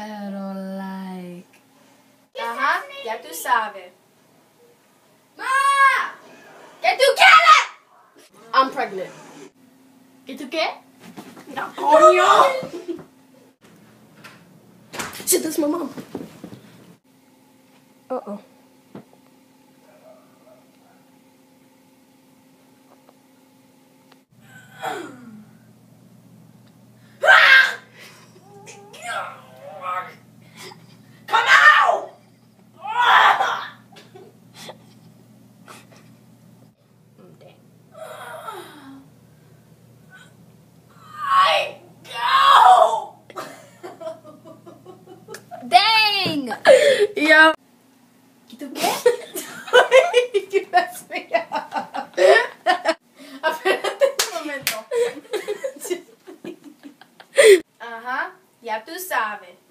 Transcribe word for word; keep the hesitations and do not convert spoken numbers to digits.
Pero like... Ajá, ya tú sabes. ¡Ma! ¿Qué tú quieres? I'm pregnant. ¿Qué tú qué? No, coño. Shit, that's my mom. Uh-oh. Come out! I go! Dang! Yo. ¿Y tú qué? ¿Qué pasa? Espérate un momento. Ajá, ya tú sabes.